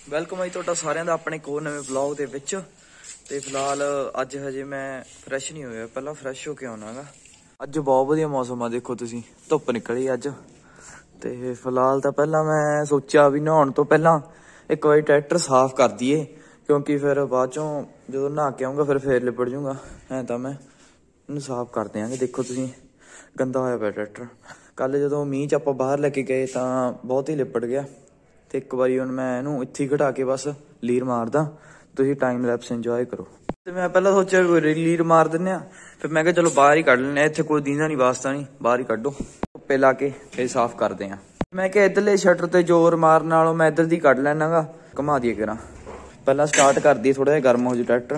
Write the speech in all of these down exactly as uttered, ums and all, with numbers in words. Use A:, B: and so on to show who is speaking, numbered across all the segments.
A: Welcome ਹੈ ਤੁਹਾਡਾ ਸਾਰਿਆਂ ਦਾ ਆਪਣੇ ਕੋਲ ਨਵੇਂ ਵਲੌਗ ਦੇ ਵਿੱਚ। ਤੇ ਫਿਲਹਾਲ ਅੱਜ ਹਜੇ ਮੈਂ ਫਰੈਸ਼ ਨਹੀਂ ਹੋਇਆ, ਪਹਿਲਾਂ ਫਰੈਸ਼ ਹੋ ਕੇ ਆਉਣਾਗਾ। ਅੱਜ ਬਹੁਤ ਵਧੀਆ ਮੌਸਮ ਆ, ਦੇਖੋ ਤੁਸੀਂ ਧੁੱਪ ਨਿਕਲੀ ਅੱਜ। ਤੇ ਫਿਲਹਾਲ ਤਾਂ ਪਹਿਲਾਂ ਮੈਂ ਸੋਚਿਆ ਵੀ ਨਹਾਉਣ ਤੋਂ ਪਹਿਲਾਂ ਇੱਕ ਵਾਰੀ ਟਰੈਕਟਰ ਸਾਫ਼ ਕਰ ਦਈਏ, ਕਿਉਂਕਿ ਫਿਰ ਬਾਅਦ ਚੋਂ ਜਦੋਂ ਨਹਾ ਕੇ ਆਊਂਗਾ ਫਿਰ ਫੇਰ ਲਿਬੜ ਜੂੰਗਾ। ਐਂ ਤਾਂ ਮੈਂ ਇਹਨੂੰ ਸਾਫ਼ ਕਰ ਦਿਆਂਗੇ। ਦੇਖੋ ਤੁਸੀਂ ਗੰਦਾ ਹੋਇਆ ਪਿਆ ਟਰੈਕਟਰ। ਕੱਲ ਜਦੋਂ ਮੀਂਹ 'ਚ ਆਪਾਂ ਬਾਹਰ ਲੈ ਕੇ ਗਏ ਤਾਂ ਬਹੁਤ ਹੀ ਲਿਬੜ ਗਿਆ। ਤੇ ਇੱਕ ਵਾਰੀ ਹੁਣ ਮੈਂ ਇਹਨੂੰ ਇੱਥੇ ਘਟਾ ਕੇ ਬਸ ਲੀਰ ਮਾਰਦਾ, ਤੁਸੀਂ ਟਾਈਮ ਲੈਪਸ ਇੰਜੋਏ ਕਰੋ। ਤੇ ਮੈਂ ਪਹਿਲਾਂ ਸੋਚਿਆ ਲੀਰ ਮਾਰ ਦਿੰਦੇ ਆ, ਫਿਰ ਮੈਂ ਕਿਹਾ ਚਲੋ ਬਾਹਰ ਹੀ ਕੱਢ ਲੈਂਦੇ ਆ, ਇੱਥੇ ਕੋਈ ਦੀਂਦਾ ਨਹੀਂ ਵਾਸਤਾ ਨਹੀਂ, ਬਾਹਰ ਹੀ ਕੱਢੋ ਧੁੱਪੇ ਲਾ ਕੇ ਫਿਰ ਸਾਫ਼ ਕਰਦੇ ਆ। ਮੈਂ ਕਿਹਾ ਇੱਧਰਲੇ ਸ਼ਟਰ ਤੇ ਜ਼ੋਰ ਮਾਰਨ ਨਾਲੋਂ ਮੈਂ ਇੱਧਰ ਦੀ ਕੱਢ ਲੈਣਾ ਗਾ, ਘੁਮਾ ਦੀਏ ਕਰਾਂ। ਪਹਿਲਾਂ ਸਟਾਰਟ ਕਰ ਦਈਏ, ਥੋੜਾ ਜਿਹਾ ਗਰਮ ਹੋ ਜਾਊ ਟਰੈਕਟਰ।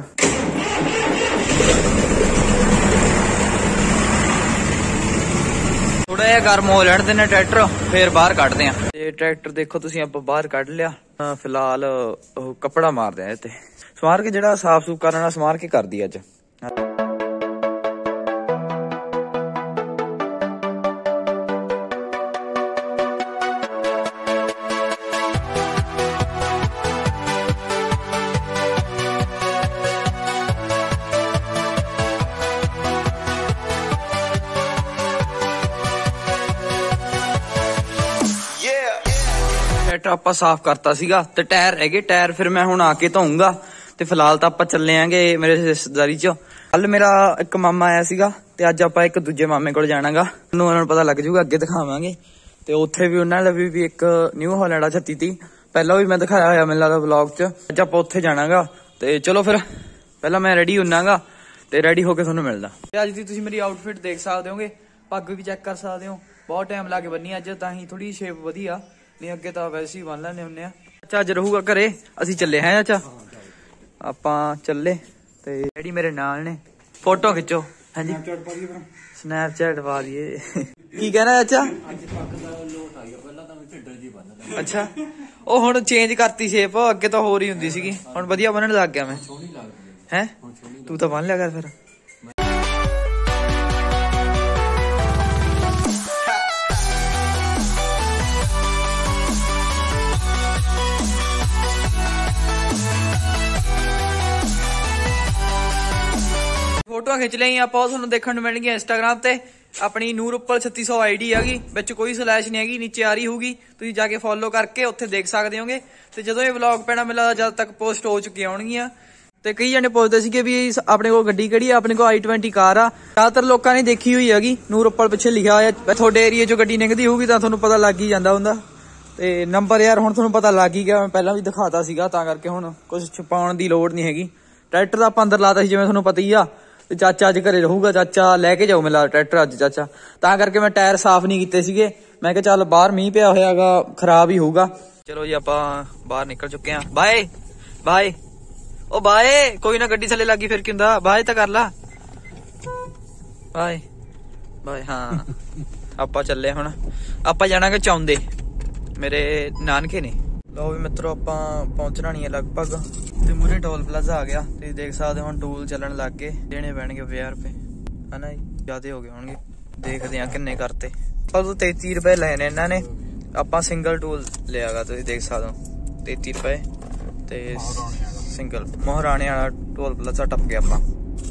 A: ਥੋੜਾ ਜਿਹਾ ਗਰਮ ਹੋ ਲੈਣ ਦਿੰਦੇ ਟਰੈਕਟਰ, ਫਿਰ ਬਾਹਰ ਕੱਢਦੇ ਆ। ਤੇ ਟਰੈਕਟਰ ਦੇਖੋ ਤੁਸੀਂ ਆਪਾਂ ਬਾਹਰ ਕੱਢ ਲਿਆ। ਫਿਲਹਾਲ ਉਹ ਕੱਪੜਾ ਮਾਰਦੇ ਆ ਇੱਥੇ, ਸਮਾਰ ਕੇ ਜਿਹੜਾ ਸਾਫ਼ ਸੂਫ ਕਰਨ ਵਾਲਾ ਸਮਾਰ ਕੇ ਕਰਦੀ ਅੱਜ। ਟਰੈਕਟਰ ਆਪਾਂ ਸਾਫ਼ ਕਰਤਾ ਸੀਗਾ ਤੇ ਟਾਇਰ ਰਹਿ ਗਏ। ਟਾਇਰ ਫਿਰ ਮੈਂ ਹੁਣ ਆ ਕੇ ਧੋਊਂਗਾ। ਤੇ ਫਿਲਹਾਲ ਤਾਂ ਆਪਾਂ ਚੱਲੇ ਆਂਗੇ ਮੇਰੇ ਰਿਸ਼ਤੇਦਾਰੀ ਚ। ਕੱਲ ਮੇਰਾ ਇੱਕ ਮਾਮਾ ਆਇਆ ਸੀਗਾ ਤੇ ਅੱਜ ਆਪਾਂ ਇੱਕ ਦੂਜੇ ਮਾਮੇ ਕੋਲ ਜਾਣਾਗਾ। ਉਹਨੂੰ ਉਹਨਾਂ ਨੂੰ ਪਤਾ ਲੱਗ ਜੂਗਾ, ਅੱਗੇ ਦਿਖਾਵਾਂਗੇ। ਤੇ ਉੱਥੇ ਵੀ ਉਹਨਾਂ ਨੇ ਵੀ, ਵੀ ਇੱਕ ਨਿਊ ਹਾਲੈਂਡ ਆ ਛੱਤੀ ਤੀ, ਪਹਿਲਾਂ ਵੀ ਮੈਂ ਦਿਖਾਇਆ ਹੋਇਆ ਮੈਨੂੰ ਲੱਗਦਾ ਵਲੌਗ ਚ। ਅੱਜ ਆਪਾਂ ਉੱਥੇ ਜਾਣਾਗਾ। ਤੇ ਚਲੋ ਫਿਰ ਪਹਿਲਾਂ ਮੈਂ ਰੈਡੀ ਹੁੰਨਾਗਾ ਤੇ ਰੈਡੀ ਹੋ ਕੇ ਤੁਹਾਨੂੰ ਮਿਲਦਾ। ਤੇ ਅੱਜ ਦੀ ਤੁਸੀਂ ਮੇਰੀ ਆਊਟਫਿਟ ਦੇਖ ਸਕਦੇ ਹੋਗੇ, ਪੱਗ ਵੀ ਚੈੱਕ ਕਰ ਸਕਦੇ ਹੋ। ਬਹੁਤ ਟਾਈਮ ਲਾ ਕੇ ਬੰਨੀ ਅੱਜ, ਤਾਂ ਹੀ ਥੋੜੀ ਸ਼ੇਪ ਵਧੀਆ, ਨਹੀਂ ਅੱਗੇ ਤਾਂ ਵੈਸੇ ਹੀ ਬੰਨ ਲੈਂਦੇ ਹੁੰਦੇ ਆ। ਅੱਛਾ ਅੱਜ ਰਹੂਗਾ ਘਰੇ, ਅਸੀਂ ਚੱਲੇ ਹੈ ਚਾਚਾ, ਆਪਾਂ ਚੱਲੇ। ਤੇ ਡੈਡੀ ਮੇਰੇ ਨਾਲ ਨੇ, ਫੋਟੋ ਖਿੱਚੋ। ਹਾਂਜੀ ਸਨੈਪਚੈਟ ਪਾ ਦਈਏ। ਕੀ ਕਹਿਣਾ ਚਾਚਾ? ਅੱਛਾ ਉਹ ਹੁਣ ਚੇਂਜ ਕਰਤੀ ਸ਼ੇਪ, ਅੱਗੇ ਤਾਂ ਹੋਰ ਹੀ ਹੁੰਦੀ ਸੀਗੀ, ਹੁਣ ਵਧੀਆ ਬੰਨਣ ਲੱਗ ਗਿਆ ਮੈਂ। ਹੈ ਤੂੰ ਤਾਂ ਬੰਨ ਲਿਆ ਕਰ ਫਿਰ। ਫੋਟੋਆਂ ਖਿੱਚ ਲਈ ਆਪਾਂ, ਉਹ ਤੁਹਾਨੂੰ ਦੇਖਣ ਨੂੰ ਮਿਲਣਗੀਆਂ ਇੰਸਟਾਗ੍ਰਾਮ ਤੇ। ਆਪਣੀ ਨੂਰ ਉੱਪਲ ਛੱਤੀ ਸੌ ਆਈ ਡੀ ਹੈਗੀ, ਵਿੱਚ ਕੋਈ ਸਲੈਸ਼ ਨਹੀਂ ਹੈਗੀ, ਨੀਚੇ ਆ ਰਹੀ ਹੋਊਗੀ, ਤੁਸੀਂ ਜਾ ਕੇ ਫੋਲੋ ਕਰਕੇ ਉੱਥੇ ਦੇਖ ਸਕਦੇ ਹੋਗੇ। ਤੇ ਜਦੋਂ ਇਹ ਵਲੌਗ ਪੈਣਾ ਮੈਨੂੰ ਲੱਗਦਾ ਜਦ ਤੱਕ ਪੋਸਟ ਹੋ ਚੁੱਕੀਆਂ ਹੋਣਗੀਆਂ। ਤੇ ਕਈ ਜਣੇ ਪੁੱਛਦੇ ਸੀਗੇ ਵੀ ਆਪਣੇ ਕੋਲ ਗੱਡੀ ਕਿਹੜੀ ਆ, ਆਪਣੇ ਕੋਲ ਆਈ ਟਵੈਂਟੀ ਕਾਰ ਆ। ਜ਼ਿਆਦਾਤਰ ਲੋਕਾਂ ਨੇ ਦੇਖੀ ਹੋਈ ਹੈਗੀ, ਨੂਰ ਉੱਪਲ ਪਿੱਛੇ ਲਿਖਿਆ ਹੋਇਆ। ਤੁਹਾਡੇ ਏਰੀਏ ਚੋਂ ਗੱਡੀ ਨਿਕਲਦੀ ਹੋਊਗੀ ਤਾਂ ਤੁਹਾਨੂੰ ਪਤਾ ਲੱਗ ਹੀ ਜਾਂਦਾ ਹੁੰਦਾ। ਤੇ ਨੰਬਰ ਯਾਰ ਹੁਣ ਤੁਹਾਨੂੰ ਪਤਾ ਲੱਗ ਹੀ ਗਿਆ, ਮੈਂ ਪਹਿਲਾਂ ਵੀ ਦਿਖਾਤਾ ਸੀਗਾ, ਤਾਂ ਕਰਕੇ ਹੁਣ ਕੁਝ ਛੁਪਾਉਣ ਦੀ ਲੋੜ ਨਹੀਂ ਹੈਗੀ। ਟਰੈਕਟਰ ਦਾ ਆਪਾਂ ਅੰਦਰ ਲਾਤਾ ਸੀ ਜਿਵੇਂ ਤੁਹਾਨੂੰ ਪਤਾ ਹੀ ਆ। ਤੇ ਚਾਚਾ ਅੱਜ ਘਰੇ ਰਹੂਗਾ, ਚਾਚਾ ਲੈ ਕੇ ਜਾਊ ਮੇਰਾ ਟਰੈਕਟਰ ਅੱਜ ਚਾਚਾ, ਤਾਂ ਕਰਕੇ ਮੈਂ ਟਾਇਰ ਸਾਫ਼ ਨਹੀਂ ਕੀਤੇ ਸੀਗੇ। ਮੈਂ ਕਿਹਾ ਚੱਲ ਬਾਹਰ ਮੀਂਹ ਪਿਆ ਹੋਇਆਗਾ, ਖਰਾਬ ਹੀ ਹੋਊਗਾ। ਚਲੋ ਜੀ ਆਪਾਂ ਬਾਹਰ ਨਿਕਲ ਚੁੱਕੇ ਆ। ਬਾਏ ਬਾਏ ਉਹ ਬਾਏ, ਕੋਈ ਨਾ ਗੱਡੀ ਥੱਲੇ ਲੱਗੀ ਫਿਰ ਕੀ ਹੁੰਦਾ, ਬਾਏ ਤਾਂ ਕਰ ਲਾ। Bye bye. ਹਾਂ ਆਪਾਂ ਚੱਲੇ ਹੁਣ, ਆਪਾਂ ਜਾਣਾਗੇ ਚੌਂਦੇ, ਮੇਰੇ ਨਾਨਕੇ ਨੇ। ਲਓ ਵੀ ਮਿੱਤਰੋ ਆਪਾਂ ਪਹੁੰਚਣਾ ਨਹੀਂ ਹੈ ਲਗਭਗ, ਤੇ ਮੂਰੇ ਟੋਲ ਪਲਾਜ਼ਾ ਆ ਗਿਆ। ਤੁਸੀਂ ਦੇਖ ਸਕਦੇ ਹੋ ਹੁਣ ਟੂਲ ਚੱਲਣ ਲੱਗ ਗਏ, ਦੇਣੇ ਪੈਣਗੇ ਪੰਜਾਹ ਰੁਪਏ ਹਨਾ ਜੀ, ਜ਼ਿਆਦੇ ਹੋ ਗਏ ਹੋਣਗੇ। ਦੇਖਦੇ ਆ ਕਿੰਨੇ ਕਰਤੇ। ਉਦੋਂ ਤੇਤੀ ਰੁਪਏ ਲਏ ਨੇ ਇਹਨਾਂ ਨੇ, ਆਪਾਂ ਸਿੰਗਲ ਟੂਲ ਲਿਆਗਾ, ਤੁਸੀਂ ਦੇਖ ਸਕਦੇ ਹੋ ਤੇਤੀ ਰੁਪਏ ਤੇ ਸਿੰਗਲ। ਮਹਾਰਾਣੇ ਵਾਲਾ ਟੋਲ ਪਲਾਜ਼ਾ ਟੱਪ ਗਿਆ ਆਪਾਂ।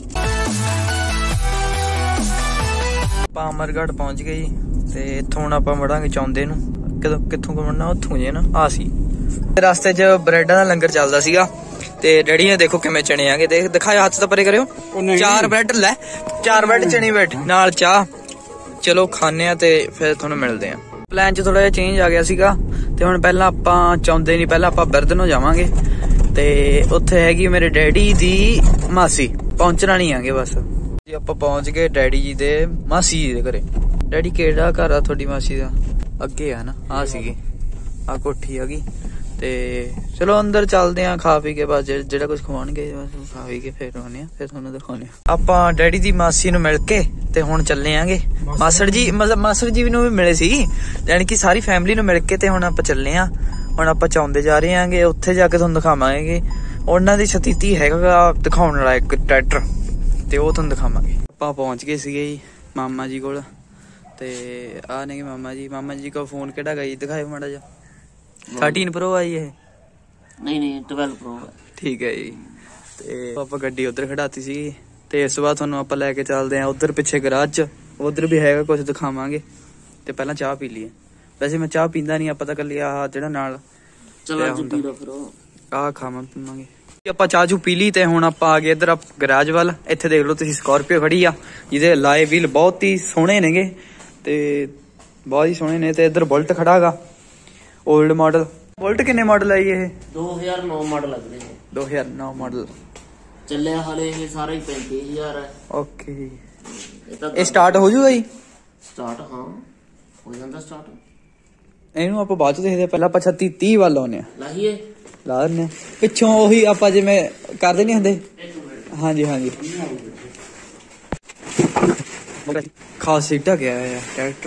A: ਆਪਾਂ ਅਮਰਗੜ੍ਹ ਪਹੁੰਚ ਗਏ ਜੀ। ਤੇ ਇੱਥੋਂ ਹੁਣ ਆਪਾਂ ਵੜਾਂਗੇ ਚੌਂਦੇ ਨੂੰ। ਕਿਦੋਂ ਕਿੱਥੋਂ ਵੜਨਾ, ਉੱਥੋਂ ਜੇ ਨਾ ਆ ਸੀ। ਰਸਤੇ 'ਚ ਬ੍ਰੈਡਾਂ ਦਾ ਲੰਗਰ ਚੱਲਦਾ ਸੀਗਾ ਤੇ ਡੈਡੀ ਨੇ ਦੇਖੋ ਕਿਵੇਂ ਚਣੇ ਆਗੇ, ਦੇਖ ਦਿਖਾਇਆ, ਹੱਥ ਤਾਂ ਪਰੇ ਕਰਿਓ। ਚਾਰ ਬ੍ਰੈਡ ਲੈ, ਚਾਰ ਬ੍ਰੈਡ ਚਣੇ ਬੈਠ ਨਾਲ ਚਾਹ। ਚਲੋ ਖਾਣੇ ਆ ਤੇ ਫਿਰ ਤੁਹਾਨੂੰ ਮਿਲਦੇ ਆ। ਪਲਾਨ 'ਚ ਥੋੜਾ ਜਿਹਾ ਚੇਂਜ ਆ ਗਿਆ ਸੀਗਾ। ਤੇ ਹੁਣ ਪਹਿਲਾਂ ਆਪਾਂ ਚਾਹੁੰਦੇ ਨਹੀਂ, ਪਹਿਲਾਂ ਆਪਾਂ ਬਿਰਧ ਨੂੰ ਜਾਵਾਂਗੇ। ਤੇ ਉੱਥੇ ਹੈਗੀ ਮੇਰੇ ਡੈਡੀ ਦੀ ਮਾਸੀ, ਪਹੁੰਚਣਾ ਨਹੀਂ ਆਗੇ ਬਸ ਜੀ। ਆਪਾਂ ਪਹੁੰਚ ਗਏ ਡੈਡੀ ਜੀ ਦੇ ਮਾਸੀ ਜੀ ਦੇ ਘਰੇ। ਡੈਡੀ ਕਿਹੜਾ ਘਰ ਆ ਤੁਹਾਡੀ ਮਾਸੀ ਦਾ? ਅੱਗੇ ਆ ਨਾ, ਆ ਸੀਗੀ ਆ ਕੋਠੀ ਹੈਗੀ। ਤੇ ਚਲੋ ਅੰਦਰ ਚੱਲਦੇ ਆ, ਖਾ ਪੀ ਕੇ ਬਸ ਜਿਹੜਾ ਕੁਝ ਖਵਾਉਣਗੇ ਖਾ ਪੀ ਕੇ ਫਿਰ ਆਉਣੇ ਆ, ਫਿਰ ਤੁਹਾਨੂੰ ਦਿਖਾਉਣੇ ਆ। ਆਪਾਂ ਡੈਡੀ ਦੀ ਮਾਸੀ ਨੂੰ ਮਿਲ ਕੇ ਤੇ ਹੁਣ ਚੱਲੇ ਆਂਗੇ। ਮਾਸੜ ਜੀ ਮਤਲਬ ਮਾਸੜ ਜੀ ਨੂੰ ਵੀ ਮਿਲੇ ਸੀ, ਯਾਨੀ ਕਿ ਸਾਰੀ ਫੈਮਿਲੀ ਨੂੰ ਮਿਲ ਕੇ ਤੇ ਹੁਣ ਆਪਾਂ ਚੱਲੇ ਆ। ਹੁਣ ਆਪਾਂ ਚਾਹੁੰਦੇ ਜਾ ਰਹੇ ਆਂਗੇ, ਉੱਥੇ ਜਾ ਕੇ ਤੁਹਾਨੂੰ ਦਿਖਾਵਾਂਗੇ। ਉਹਨਾਂ ਦੀ ਸਥਿਤੀ ਹੈਗਾ ਦਿਖਾਉਣ ਵਾਲਾ ਇੱਕ ਟਰੈਕਟਰ, ਤੇ ਉਹ ਤੁਹਾਨੂੰ ਦਿਖਾਵਾਂਗੇ। ਆਪਾਂ ਪਹੁੰਚ ਗਏ ਸੀਗੇ ਜੀ ਮਾਮਾ ਜੀ ਕੋਲ। ਤੇ ਆ ਨੇ ਮਾਮਾ ਜੀ। ਮਾਮਾ ਜੀ ਕੋ ਫੋਨ ਕਿਹੜਾ ਗਈ ਦਿਖਾਏ ਮਾੜਾ ਜਿਹਾ। थर्टीन प्रो आई है
B: नहीं नहीं ट्वेल्व प्रो है।
A: ठीक है जी। ਤੇ ਆਪਾਂ ਗੱਡੀ ਉਧਰ ਖੜਾਤੀ ਸੀ ਤੇ ਇਸ ਵਾਰ ਤੁਹਾਨੂੰ ਆਪਾਂ ਲੈ ਕੇ ਚੱਲਦੇ ਆ ਉਧਰ ਪਿੱਛੇ ਗਰਾਜ ਚ, ਉਧਰ ਵੀ ਹੈਗਾ ਕੁਝ ਦਿਖਾਵਾਂਗੇ ਤੇ ਪਹਿਲਾਂ ਚਾਹ ਪੀ ਲਈਏ। ਵੈਸੇ ਮੈਂ ਚਾਹ ਪੀਂਦਾ ਨਹੀਂ, ਆਪਾਂ ਤਾਂ ਕੱਲੀ ਆਹ ਜਿਹੜਾ ਨਾਲ
B: ਚਲੋ ਜੀ ਪੀ ਲਓ ਫਿਰ
A: ਆਹ ਖਾਵਾਂ ਪੀਵਾਂਗੇ। ਆਪਾਂ ਚਾਹ ਚੂ ਪੀ ਲਈ ਤੇ ਹੁਣ ਆਪਾਂ ਆ ਗਏ ਇੱਧਰ ਗਰਾਜ ਵੱਲ। ਇੱਥੇ ਦੇਖ ਲਓ ਤੁਸੀਂ ਸਕਾਰਪੀਓ ਖੜੀ ਆ ਜਿਹਦੇ ਲਾਏ ਵੀਲ ਬਹੁਤ ਹੀ ਸੋਹਣੇ ਨੇਗੇ ਤੇ ਬਹੁਤ ਹੀ ਸੋਹਣੇ ਨੇ। ਤੇ ਇੱਧਰ ਬੁਲਟ ਖੜਾ ਹੈਗਾ 올ਡ ਮਾਡਲ। ਬੁਲਟ ਕਿੰਨੇ ਮਾਡਲ ਹੈ ਇਹ?
B: ਦੋ ਹਜ਼ਾਰ ਨੌ ਮਾਡਲ ਲੱਗਦੇ ਨੇ।
A: ਦੋ ਹਜ਼ਾਰ ਨੌ ਮਾਡਲ
B: ਚੱਲਿਆ ਹਾਲੇ ਇਹ ਸਾਰਾ ਹੀ ਪੈਂਤੀ ਹਜ਼ਾਰ ਹੈ।
A: ਓਕੇ ਇਹ ਸਟਾਰਟ ਹੋ ਜੂਗਾ ਜੀ?
B: ਸਟਾਰਟ ਹਾਂ ਹੋ ਜਾਂਦਾ ਸਟਾਰਟ। ਇਹਨੂੰ
A: ਆਪਾਂ ਬਾਅਦ ਚ ਦੇਖਦੇ, ਪਹਿਲਾਂ ਆਪਾਂ ਛੱਤੀ ਤੀਹ ਵੱਲ ਆਉਂਦੇ ਆ।
B: ਲਾਹੀਏ
A: ਲਾ ਦਿੰਦੇ ਪਿੱਛੋਂ ਉਹੀ ਆਪਾਂ ਜਿਵੇਂ ਕਰਦੇ ਨੀ ਹੁੰਦੇ। ਹਾਂਜੀ ਹਾਂਜੀ ਖਾਸ ਸੀਟਾ ਗਿਆ ਹੈ ਟਰੈਕਟਰ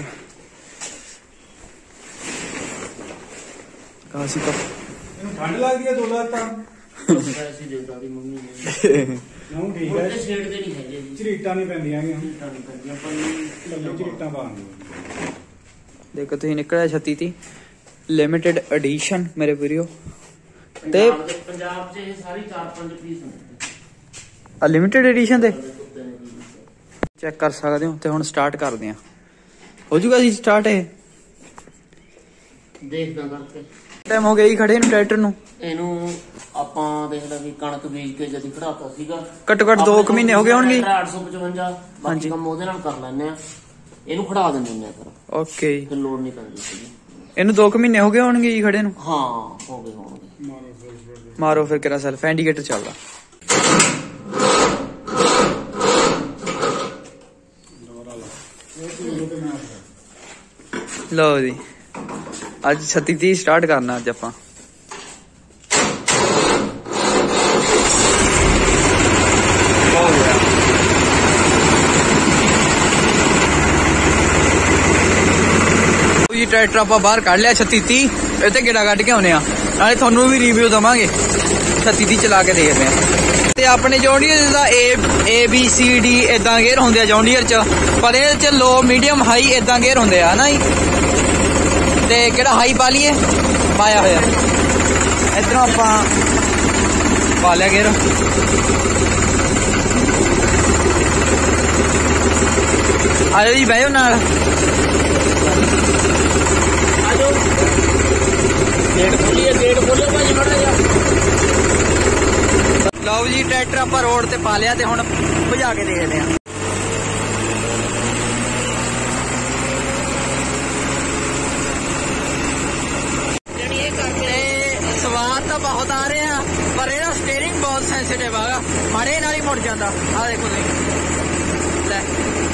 A: ਕਾਸੀ ਕਾ
C: ਠੰਡ ਲੱਗਦੀ ਹੈ ਦੋ ਲੱਖ ਤਾਂ
B: ਐਸੀ ਦੇਵਤਾ ਦੀ ਮੰਮੀ ਨੇ
C: ਨੂੰ ਠੀਕ ਹੈ।
B: ਛੇੜ ਤੇ ਨਹੀਂ ਹੈਗੇ ਜੀ,
C: ਝਰੀਟਾਂ ਨਹੀਂ ਪੈਂਦੀਆਂ ਹੈਗੀਆਂ,
B: ਝਰੀਟਾਂ ਨਹੀਂ ਪੈਂਦੀਆਂ ਪਰ
C: ਝਰੀਟਾਂ ਪਾਉਂਦੀਆਂ।
A: ਦੇਖੋ ਤੁਸੀਂ ਨਿਕਲਿਆ ਛੱਤੀ ਤੀ ਲਿਮਿਟਡ ਐਡੀਸ਼ਨ ਮੇਰੇ ਵੀਡੀਓ
B: ਤੇ ਪੰਜਾਬ 'ਚ ਇਹ ਸਾਰੀ ਚਾਰ ਪੰਜ ਪੀਸ ਨੇ
A: ਆ ਲਿਮਿਟਡ ਐਡੀਸ਼ਨ ਤੇ ਚੈੱਕ ਕਰ ਸਕਦੇ ਹੋ। ਤੇ ਹੁਣ ਸਟਾਰਟ ਕਰਦੇ ਆ, ਹੋ ਜੂਗਾ ਜੀ ਸਟਾਰਟ। ਇਹ
B: ਦੇਖਦਾ ਕਰਕੇ
A: ਟਾਈਮ ਹੋ ਗਿਆ ਜੀ ਖੜੇ ਨੂੰ ਟਰੈਕਟਰ ਨੂੰ।
B: ਇਹਨੂੰ ਆਪਾਂ ਦੇਖ ਲਾ ਵੀ ਕਣਕ ਬੀਜ ਕੇ ਜਦੀ ਖੜਾਤਾ ਸੀਗਾ,
A: ਘੱਟੋ ਘੱਟ ਦੋ ਕੁ ਮਹੀਨੇ ਹੋ ਗਏ ਹੋਣਗੇ।
B: ਅੱਠ ਸੌ ਪਚਵੰਜਾ ਬਾਕੀ ਕੰਮ ਉਹਦੇ ਨਾਲ ਕਰ ਲੈਣੇ ਆ, ਇਹਨੂੰ ਖੜਾ ਦਿੰਦੇ ਨੇ ਫਿਰ। ਓਕੇ ਜੀ, ਫਿਰ ਲੋਡ ਨਹੀਂ ਪੈਂਦੀ ਸੀਗੀ।
A: ਇਹਨੂੰ ਦੋ ਕੁ ਮਹੀਨੇ ਹੋ ਗਏ ਹੋਣਗੇ ਜੀ ਖੜੇ ਨੂੰ।
B: ਹਾਂ ਹੋ ਗਏ ਹੋਣਗੇ।
A: ਮਾਰੋ ਫਿਰ ਕਿਹੜਾ ਸੈਲਫ ਇੰਡੀਕੇਟਰ ਚੱਲਦਾ। ਲਓ ਜੀ ਅੱਜ ਛੱਤੀ ਤੀਹ ਸਟਾਰਟ ਕਰਨਾ ਅੱਜ ਆਪਾਂ। ਜੀ ਟਰੈਕਟਰ ਆਪਾਂ ਬਾਹਰ ਕੱਢ ਲਿਆ ਛੱਤੀ ਤੀਹ, ਇਹ ਤੇ ਗੇੜਾ ਕੱਢ ਕੇ ਆਉਨੇ ਆ, ਨਾਲੇ ਤੁਹਾਨੂੰ ਵੀ ਰਿਵਿਊ ਦਵਾਂਗੇ। ਛੱਤੀ ਤੀਹ ਚਲਾ ਕੇ ਦੇਖਦੇ ਆ। ਤੇ ਆਪਣੇ ਜੌਂਡੀਅਰ ਦਾ A A B C D ਏਦਾਂ ਗੇਅਰ ਹੁੰਦੇ ਆ ਜੌਂਡੀਅਰ ਚ, ਪਰ ਇਹਦੇ ਚ ਲੋ ਮੀਡੀਅਮ ਹਾਈ ਏਦਾਂ ਗੇਅਰ ਹੁੰਦੇ ਆ ਨਾ ਜੀ। ਤੇ ਕਿਹੜਾ ਹਾਈ ਪਾ ਲਈਏ? ਪਾਇਆ ਹੋਇਆ ਇਧਰੋਂ ਆਪਾਂ ਪਾ ਲਿਆ ਗੇਅਰ। ਆਜੋ ਜੀ ਬਹਿਓ ਨਾਲ।
B: ਆਜੋ ਗੇਟ ਖੋਲੀਏ, ਗੇਟ ਖੋਲਿਓ ਭਾਜੀ ਮਾੜਾ ਜਿਹਾ।
A: ਲਓ ਜੀ ਟਰੈਕਟਰ ਆਪਾਂ ਰੋਡ ਤੇ ਪਾ ਲਿਆ ਤੇ ਹੁਣ ਭਜਾ ਕੇ ਦੇਖਦੇ ਆ। ਸਵਾਦ ਤਾਂ ਬਹੁਤ ਆ ਰਿਹਾ ਪਰ ਇਹਦਾ ਸਟੀਅਰਿੰਗ ਬਹੁਤ ਸੈਂਸਿਟਿਵ ਹੈਗਾ, ਮਾੜੇ ਨਾਲ ਹੀ ਮੁੜ ਜਾਂਦਾ। ਆ ਦੇਖੋ ਤੁਸੀਂ ਲੈ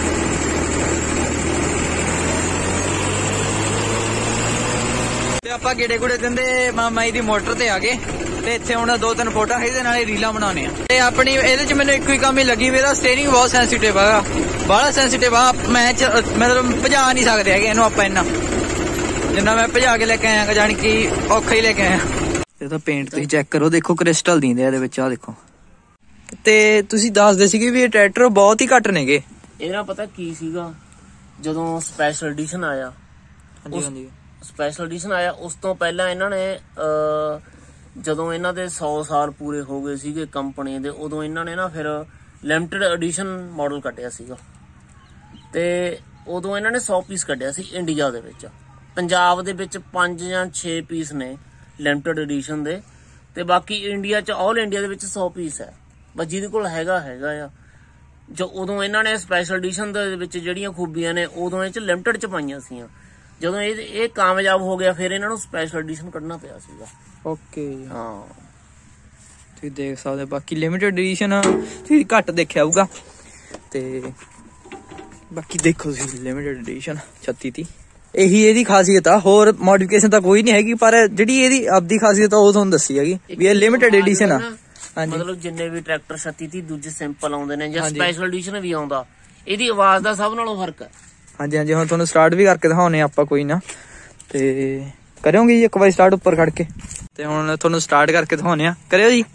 A: ਤੇ ਆਪਾਂ ਗੇੜੇ ਗੁੜੇ ਦਿੰਦੇ ਮਾਮਾ ਜੀ ਦੀ ਮੋਟਰ ਤੇ ਆ ਗਏ ਤੇ ਇੱਥੇ ਹੁਣ ਦੋ ਤਿੰਨ ਫੋਟੋ ਖਿੱਚਦੇ ਨਾਲੇ ਰੀਲਾਂ ਬਣਾਉਣੇ ਆ। ਤੇ ਆਪਣੀ ਇਹਦੇ ਚ ਮੈਨੂੰ ਇੱਕੋ ਹੀ ਕੰਮ ਹੀ ਲੱਗੀ ਵੀ ਇਹਦਾ ਸਟੀਅਰਿੰਗ ਬਹੁਤ ਸੈਂਸਿਟਿਵ ਹੈਗਾ, ਬੜਾ ਸੈਂਸਿਟਿਵ ਆ। ਮੈਂ ਮਤਲਬ ਭਜਾ ਨਹੀਂ ਸਕਦੇ ਹੈਗੇ ਇਹਨੂੰ ਆਪਾਂ ਇੰਨਾ ਜਿੰਨਾ ਮੈਂ ਭਜਾ ਕੇ ਲੈ ਕੇ ਆਇਆ, ਜਾਣੀ ਕਿ ਔਖਾ ਹੀ ਲੈ ਕੇ ਆਇਆ। ਇਹ ਤਾਂ ਪੇਂਟ ਤੁਸੀਂ ਚੈੱਕ ਕਰੋ, ਦੇਖੋ ਕ੍ਰਿਸਟਲ ਦਿੰਦੇ ਇਹਦੇ ਵਿੱਚ, ਆ ਦੇਖੋ। ਤੇ ਤੁਸੀਂ ਦੱਸਦੇ ਸੀਗੇ ਵੀ ਇਹ ਟਰੈਕਟਰ ਬਹੁਤ ਹੀ ਘੱਟ ਨੇਗੇ।
B: ਇਹਦਾ ਪਤਾ ਕੀ ਸੀਗਾ, ਜਦੋਂ ਸਪੈਸ਼ਲ ਐਡੀਸ਼ਨ ਆਇਆ,
A: ਹਾਂਜੀ ਹਾਂਜੀ
B: ਸਪੈਸ਼ਲ ਐਡੀਸ਼ਨ ਆਇਆ ਉਸ ਤੋਂ ਪਹਿਲਾਂ ਇਹਨਾਂ ਨੇ ਜਦੋਂ ਇਹਨਾਂ ਦੇ ਸੌ ਸਾਲ ਪੂਰੇ ਹੋ ਗਏ ਸੀਗੇ ਕੰਪਨੀ ਦੇ, ਉਦੋਂ ਇਹਨਾਂ ਨੇ ਨਾ ਫਿਰ ਲਿਮਟਿਡ ਐਡੀਸ਼ਨ ਮਾਡਲ ਕੱਢਿਆ ਸੀਗਾ। ਤੇ ਉਦੋਂ ਇਹਨਾਂ ਨੇ ਸੌ ਪੀਸ ਕੱਢਿਆ ਸੀ ਇੰਡੀਆ ਦੇ ਵਿੱਚ। ਪੰਜਾਬ ਦੇ ਵਿੱਚ ਪੰਜ ਜਾਂ ਛੇ ਪੀਸ ਨੇ ਲਿਮਟਿਡ ਐਡੀਸ਼ਨ ਦੇ, ਤੇ ਬਾਕੀ ਇੰਡੀਆ ਚ ਆਲ ਇੰਡੀਆ ਦੇ ਵਿੱਚ ਸੌ ਪੀਸ ਹੈ ਬਸ ਜਿਹਦੇ ਕੋਲ ਹੈਗਾ ਹੈਗਾ ਆ। ਜੋ ਉਦੋਂ ਇਹਨਾਂ ਨੇ ਸਪੈਸ਼ਲ ਐਡੀਸ਼ਨ ਦੇ ਵਿੱਚ ਜਿਹੜੀਆਂ ਖੂਬੀਆਂ ਨੇ ਉਦੋਂ ਇਹ ਚ ਲਿਮਟਿਡ ਚ ਪਾਈਆਂ ਸੀਆਂ। ਜਦੋਂ ਇਹ ਇਹ ਕਾਮਯਾਬ ਹੋ ਗਿਆ ਫਿਰ ਇਹਨਾਂ ਨੂੰ ਸਪੈਸ਼ਲ ਐਡੀਸ਼ਨ ਕੱਢਣਾ ਪਿਆ ਸੀਗਾ।
A: ਓਕੇ
B: ਹਾਂ
A: ਤੁਸੀਂ ਦੇਖ ਸਕਦੇ। ਬਾਕੀ ਲਿਮਿਟਡ ਐਡੀਸ਼ਨ ਤੁਸੀਂ ਘੱਟ ਦੇਖਿਆ ਹੋਊਗਾ ਤੇ ਬਾਕੀ ਦੇਖੋ ਤੁਸੀਂ ਲਿਮਿਟਡ ਐਡੀਸ਼ਨ ਛੱਤੀ ਤੀ ਇਹੀ ਇਹਦੀ ਖਾਸੀਅਤ ਆ, ਹੋਰ ਮੋਡੀਫਿਕੇਸ਼ਨ ਤਾਂ ਕੋਈ ਨਹੀਂ ਹੈਗੀ, ਪਰ ਜਿਹੜੀ ਇਹਦੀ ਆਪਦੀ ਖਾਸੀਅਤ ਆ ਉਹ ਤੁਹਾਨੂੰ ਦੱਸੀ ਹੈਗੀ ਵੀ ਇਹ ਲਿਮਿਟਡ ਐਡੀਸ਼ਨ ਆ। ਹਾਂਜੀ
B: ਮਤਲਬ ਜਿੰਨੇ ਵੀ ਟਰੈਕਟਰ ਛੱਤੀ ਤੀ ਦੂਜੇ ਸਿੰਪਲ ਆਉਂਦੇ ਨੇ ਜਾਂ ਸਪੈਸ਼ਲ ਐਡੀਸ਼ਨ ਵੀ ਆਉਂਦਾ, ਇਹਦੀ ਆਵਾਜ਼ ਦਾ ਸਭ ਨਾਲੋਂ ਫਰਕ ਹੈ। ਹਾਂਜੀ
A: ਹਾਂਜੀ ਹੁਣ ਤੁਹਾਨੂੰ ਸਟਾਰਟ ਵੀ ਕਰਕੇ ਦਿਖਾਉਣੇ ਆਪਾਂ, ਕੋਈ ਨਾ ਤੇ ਕਰਿਓਗੇ ਜੀ ਇੱਕ ਵਾਰੀ ਸਟਾਰਟ ਉੱਪਰ ਖੜ ਕੇ। ਤੇ ਹੁਣ ਤੁਹਾਨੂੰ ਸਟਾਰਟ ਕਰਕੇ ਦਿਖਾਉਣੇ ਆ, ਕਰਿਓ ਜੀ।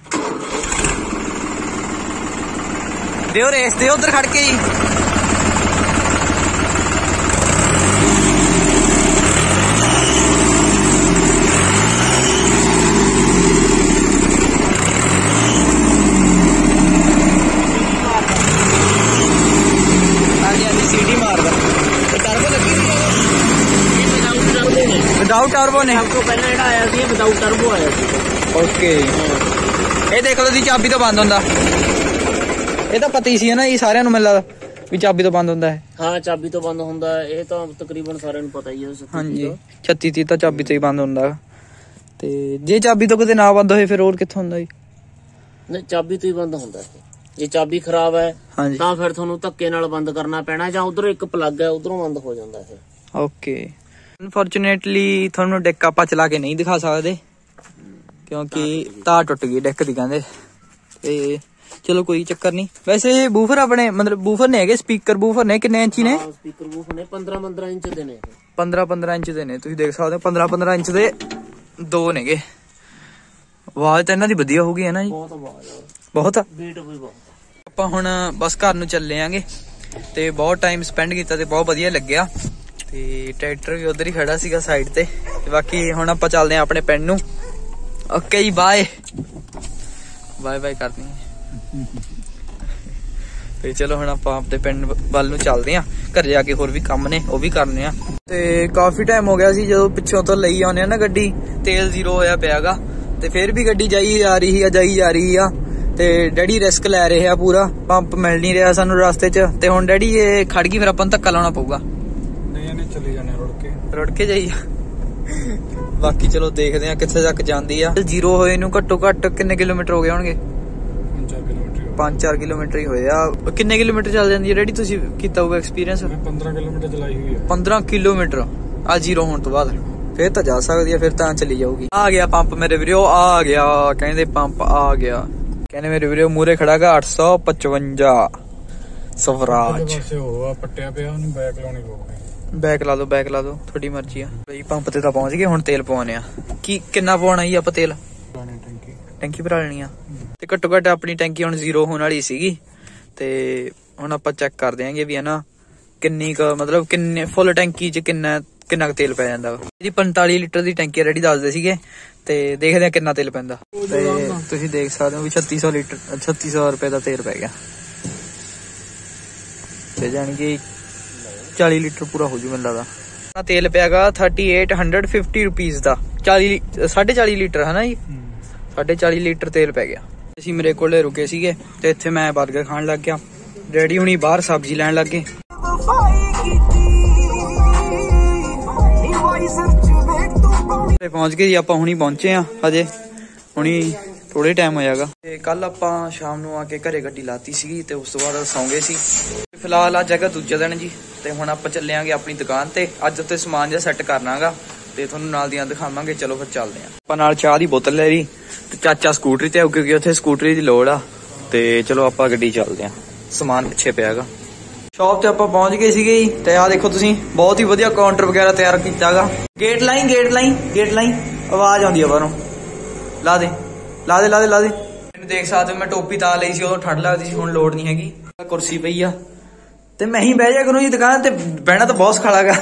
A: ਦਿਓ ਰੇਸ ਦਿਓ ਉੱਧਰ ਖੜ ਕੇ ਜੀ। ਟਰਬੋ ਨੇ?
B: ਸਭ ਤੋਂ ਪਹਿਲਾਂ ਜਿਹੜਾ ਆਇਆ ਸੀ ਵਿਦਆਊਟ ਟਰਬੋ ਆਇਆ ਸੀ।
A: ਓਕੇ, ਇਹ ਦੇਖ ਲਓ ਦੀ ਚਾਬੀ ਤੋਂ ਬੰਦ ਹੁੰਦਾ। ਇਹ ਤਾਂ ਪਤਾ ਹੀ ਸੀ ਨਾ, ਇਹ ਸਾਰਿਆਂ ਨੂੰ ਮੈਨੂੰ ਲੱਗਦਾ ਵੀ ਚਾਬੀ ਤੋਂ ਬੰਦ ਹੁੰਦਾ ਹੈ।
B: ਹਾਂ ਚਾਬੀ ਤੋਂ ਬੰਦ ਹੁੰਦਾ, ਇਹ ਤਾਂ ਤਕਰੀਬਨ ਸਾਰਿਆਂ ਨੂੰ ਪਤਾ ਹੀ ਹੈ।
A: ਹਾਂਜੀ ਛੱਤੀ ਤੀਹ ਤਾਂ ਚਾਬੀ ਤੋਂ ਹੀ ਬੰਦ ਹੁੰਦਾ। ਤੇ ਜੇ ਚਾਬੀ ਤੋਂ ਕਿਤੇ ਨਾ ਬੰਦ ਹੋਏ ਫਿਰ ਹੋਰ ਕਿੱਥੋਂ ਹੁੰਦਾ ਜੀ?
B: ਨਹੀਂ ਚਾਬੀ ਤੋਂ ਹੀ ਬੰਦ ਹੁੰਦਾ। ਜੇ ਚਾਬੀ ਖਰਾਬ ਹੈ
A: ਹਾਂਜੀ
B: ਤਾਂ ਫਿਰ ਤੁਹਾਨੂੰ ਧੱਕੇ ਨਾਲ ਬੰਦ ਕਰਨਾ ਪੈਣਾ, ਜਾਂ ਉਧਰੋਂ ਇੱਕ ਪਲੱਗ ਹੈ ਉਧਰੋਂ ਬੰਦ ਹੋ ਜਾਂਦਾ ਇਹ।
A: ਓਕੇ, ਅਨਫੋਰਚੂਨੇਟਲੀ ਤੁਹਾਨੂੰ ਡੈਕ ਆਪਾਂ ਚਲਾ ਕੇ ਨਹੀਂ ਦਿਖਾ ਸਕਦੇ ਕਿਉਂਕਿ ਤਾਰ ਟੁੱਟ ਗਈ ਡੈਕ ਦੀ ਕਹਿੰਦੇ। ਤੇ ਚਲੋ ਕੋਈ ਚੱਕਰ ਨਹੀਂ। ਵੈਸੇ ਬੂਫਰ ਆਪਣੇ ਮਤਲਬ ਬੂਫਰ ਨੇ ਹੈਗੇ, ਸਪੀਕਰ ਬੂਫਰ ਨੇ ਕਿੰਨੇ ਇੰਚੀ ਨੇ?
B: ਸਪੀਕਰ ਬੂਫਰ ਨੇ ਪੰਦਰਾਂ ਪੰਦਰਾਂ ਇੰਚ ਦੇ ਨੇ।
A: ਪੰਦਰਾਂ ਪੰਦਰਾਂ ਇੰਚ ਦੇ ਨੇ, ਤੁਸੀਂ ਦੇਖ ਸਕਦੇ ਹੋ। ਪੰਦਰਾਂ ਪੰਦਰਾਂ ਇੰਚ ਦੇ ਦੋ ਨੇਗੇ। ਆਵਾਜ਼ ਤਾਂ ਇਹਨਾਂ ਦੀ ਵਧੀਆ ਹੋਊਗੀ ਹੈ ਨਾ ਜੀ?
B: ਬਹੁਤ ਆਵਾਜ਼ ਆ,
A: ਬਹੁਤ ਆ।
B: ਬੀਟ ਵੀ ਬਹੁਤ।
A: ਆਪਾਂ ਹੁਣ ਬਸ ਘਰ ਨੂੰ ਚੱਲੇ ਆਂਗੇ ਤੇ ਬਹੁਤ ਟਾਈਮ ਸਪੈਂਡ ਕੀਤਾ ਤੇ ਬਹੁਤ ਵਧੀਆ ਲੱਗਿਆ। ਤੇ ਟਰੈਕਟਰ ਵੀ ਉਧਰ ਹੀ ਖੜਾ ਸੀਗਾ ਸਾਈਡ ਤੇ। ਤੇ ਬਾਕੀ ਹੁਣ ਆਪਾਂ ਚੱਲਦੇ ਆਂ ਆਪਣੇ ਪਿੰਡ ਨੂੰ। ਓਕੇ ਜੀ, ਬਾਏ ਬਾਏ ਬਾਏ ਕਰਨੀ ਤੇ ਚਲੋ ਹੁਣ ਆਪਾਂ ਆਪਣੇ ਪਿੰਡ ਵੱਲ ਨੂੰ ਚੱਲਦੇ ਆਂ। ਘਰ ਜਾ ਕੇ ਹੋਰ ਵੀ ਕੰਮ ਨੇ ਉਹ ਵੀ ਕਰਨੇ ਆ। ਤੇ ਕਾਫੀ ਟਾਈਮ ਹੋ ਗਿਆ ਸੀ ਜਦੋਂ ਪਿੱਛੋਂ ਤੋਂ ਲਈ ਆਉਂਦੇ ਆ ਨਾ ਗੱਡੀ, ਤੇਲ ਜ਼ੀਰੋ ਹੋਇਆ ਪਿਆਗਾ ਤੇ ਫਿਰ ਵੀ ਗੱਡੀ ਜਾਈ ਜਾ ਰਹੀ ਆ ਜਾਈ ਜਾ ਰਹੀ ਆ। ਤੇ ਡੈਡੀ ਰਿਸਕ ਲੈ ਰਹੇ ਆ ਪੂਰਾ, ਪੰਪ ਮਿਲ ਨਹੀਂ ਰਿਹਾ ਸਾਨੂੰ ਰਸਤੇ 'ਚ। ਤੇ ਹੁਣ ਡੈਡੀ ਇਹ ਖੜ ਗਈ, ਫਿਰ ਆਪਾਂ ਨੂੰ ਧੱਕਾ ਲਾਉਣਾ ਪਊਗਾ।
C: ਨਹੀਂ ਇਹਨੇ ਚਲੇ ਜਾਣੇ ਰੁੜ ਕੇ
A: ਰੁੜ ਕੇ ਜਾਈ। ਬਾਕੀ ਚਲੋ ਦੇਖਦੇ ਆ ਕਿੱਥੇ ਤੱਕ ਜਾਂਦੀ ਆ। ਜ਼ੀਰੋ ਹੋਏ ਨੂੰ ਘੱਟੋ ਘੱਟ ਕਿੰਨੇ ਕਿਲੋਮੀਟਰ ਹੋ ਗਏ ਹੋਣਗੇ? ਪੰਜ ਚਾਰ ਕਿਲੋਮੀਟਰ ਹੀ ਹੋਏ ਆ। ਕਿੰਨੇ ਕਿਲੋਮੀਟਰ ਚੱਲ ਜਾਂਦੀ ਹੈ ਡੈਡੀ, ਤੁਸੀਂ ਕੀਤਾ ਹੋਊਗਾ ਐਕਸਪੀਰੀਅੰਸ?
C: ਪੰਦਰਾਂ ਕਿਲੋਮੀਟਰ ਚਲਾਈ ਹੋਈ ਹੈ।
A: ਪੰਦਰਾਂ ਕਿਲੋਮੀਟਰ ਆ ਜ਼ੀਰੋ ਹੋਣ ਤੋਂ ਬਾਅਦ? ਫਿਰ ਤਾਂ ਜਾ ਸਕਦੀ ਆ, ਫਿਰ ਤਾਂ ਚਲੀ ਜਾਊਗੀ। ਆ ਗਿਆ ਪੰਪ ਮੇਰੇ ਵੀਰੋ, ਆ ਗਿਆ ਕਹਿੰਦੇ ਪੰਪ ਆ ਗਿਆ। ਕਹਿੰਦੇ ਮੇਰੇ ਵੀਰੋ ਮੂਰੇ ਖੜਾ ਗਾ ਅੱਠ ਸੌ ਪਚਵੰਜਾ ਸਵਰਾਜ।
C: ਉਹ ਪੱਟਿਆ ਪਿਆ, ਉਹਨੂੰ ਬੈਕ ਲਾਉਣੀ ਪਊਗੀ।
A: ਬੈਕ ਲਾ ਦੋ ਬੈਕ ਲਾ ਦੋ, ਤੁਹਾਡੀ ਮਰਜ਼ੀ ਆ ਬਈ। ਪੰਪ ਤੇ ਤਾਂ ਪਹੁੰਚ ਗਏ, ਹੁਣ ਤੇਲ ਪਵਾਉਣੇ ਆ। ਕੀ ਕਿੰਨਾ ਪਵਾਉਣਾ ਜੀ ਆਪਾਂ ਤੇਲ?
C: ਟੈਂਕੀ
A: ਟੈਂਕੀ ਭਰਾ ਲੈਣੀ ਆ। ਤੇ ਘੱਟੋ ਘੱਟ ਆਪਣੀ ਟੈਂਕੀ ਹੁਣ ਜ਼ੀਰੋ ਹੋਣ ਵਾਲੀ ਸੀਗੀ। ਤੇ ਹੁਣ ਆਪਾਂ ਚੈੱਕ ਕਰ ਦਿਆਂਗੇ ਵੀ ਹਨਾ ਕਿੰਨੀ ਕੁ ਮਤਲਬ ਕਿੰਨੇ ਫੁੱਲ ਟੈਂਕੀ 'ਚ ਕਿੰਨਾ ਕਿੰਨਾ ਕੁ ਤੇਲ ਪੈ ਜਾਂਦਾ ਵਾ। ਇਹਦੀ ਪੰਤਾਲੀ ਲੀਟਰ ਦੀ ਟੈਂਕੀ ਰੈਡੀ ਦੱਸਦੇ ਸੀਗੇ ਤੇ ਦੇਖਦੇ ਆ ਕਿੰਨਾ ਤੇਲ ਪੈਂਦਾ। ਤੇ ਤੁਸੀਂ ਦੇਖ ਸਕਦੇ ਹੋ ਵੀ ਛੱਤੀ ਸੌ ਲੀਟਰ ਛੱਤੀ ਸੌ ਰੁਪਏ ਦਾ ਤੇਲ ਪੈ ਗਿਆ। ਤੇ ਜਾਣੀ ਕਿ ਚਾਲੀ ਲੀਟਰ ਪੂਰਾ ਹੋ ਜੂ ਮੈਨੂੰ ਲੱਗਦਾ। ਤੇਲ ਪਿਆਗਾ thirty eight hundred fifty rupees ਦਾ। ਚਾਲੀ ਸਾਢੇ ਚਾਲੀ ਲੀਟਰ ਹਨਾ ਜੀ, ਸਾਢੇ ਚਾਲੀ ਲੀਟਰ ਤੇਲ ਪੈ ਗਿਆ। ਅਸੀਂ ਮੇਰੇ ਕੋਲੇ ਰੁਕੇ ਸੀਗੇ ਤੇ ਇੱਥੇ ਮੈਂ 버ਗਰ ਖਾਣ ਲੱਗ ਗਿਆ। ਡੈਡੀ ਹੁਣੀ ਬਾਹਰ ਸਬਜ਼ੀ ਲੈਣ ਲੱਗ ਗਏ। ਪਹੁੰਚ ਗਏ ਜੀ ਆਪਾਂ, ਹੁਣੀ ਪਹੁੰਚੇ ਆ ਹਜੇ, ਹੁਣੀ ਥੋੜੇ ਟਾਈਮ ਹੋਇਆਗਾ। ਤੇ ਕੱਲ ਆਪਾਂ ਸ਼ਾਮ ਨੂੰ ਆ ਕੇ ਘਰੇ ਗੱਡੀ ਲਾਤੀ ਸੀਗੀ ਤੇ ਉਸ ਤੋਂ ਬਾਅਦ ਸੌਂ ਗਏ ਸੀ। ਫਿਲਹਾਲ ਅੱਜ ਹੈਗਾ ਦੂਜਾ ਦਿਨ ਜੀ ਤੇ ਹੁਣ ਆਪਾਂ ਚੱਲਿਆਂਗੇ ਆਪਣੀ ਦੁਕਾਨ ਤੇ। ਅੱਜ ਉੱਤੇ ਸਮਾਨ ਜਿਹਾ ਸੈੱਟ ਕਰਨਾਗਾ ਤੇ ਤੁਹਾਨੂੰ ਨਾਲ ਦੀਆਂ ਦਿਖਾਵਾਂਗੇ। ਚਲੋ ਫਿਰ ਚੱਲਦੇ ਆਂ। ਆਪਾਂ ਨਾਲ ਚਾਹ ਦੀ ਬੋਤਲ ਲੈ ਲਈ ਤੇ ਚਾਚਾ ਸਕੂਟਰੀ ਤੇ ਆਉ ਕਿਉਂਕਿ ਉੱਥੇ ਸਕੂਟਰੀ ਦੀ ਲੋੜ ਆ। ਤੇ ਚਲੋ ਆਪਾਂ ਗੱਡੀ ਚੱਲਦੇ ਆਂ, ਸਮਾਨ ਪਿੱਛੇ ਪਿਆਗਾ। ਸ਼ਾਪ ਤੇ ਆਪਾਂ ਪਹੁੰਚ ਗਏ ਸੀਗੇ ਜੀ ਤੇ ਆਹ ਦੇਖੋ ਤੁਸੀਂ ਬਹੁਤ ਹੀ ਵਧੀਆ ਕਾਊਂਟਰ ਵਗੈਰਾ ਤਿਆਰ ਕੀਤਾਗਾ। Gate line gate line gate line ਆਵਾਜ਼ ਆਉਂਦੀ ਆ ਬਾਹਰੋਂ। ਲਾ ਦੇ ਲਾ ਦੇ ਲਾ ਦੇ ਲਾ ਦੇ। ਮੈਨੂੰ ਦੇਖ ਸਕਦੇ ਹੋ ਮੈਂ ਟੋਪੀ ਤਾਂ ਲਈ ਸੀ, ਉਦੋਂ ਠੰਡ ਲੱਗਦੀ ਸੀ, ਹੁਣ ਲੋੜ ਨਹੀਂ ਹੈਗੀ। ਕੁਰਸੀ ਪਈ ਆ ਤੇ ਮੈਂ ਹੀ ਬਹਿ ਜਾ ਕਰੂੰ ਜੀ ਦੁਕਾਨ ਤੇ। ਬਹਿਣਾ ਤਾਂ ਬਹੁਤ ਸਖਾਲਾਗਾ।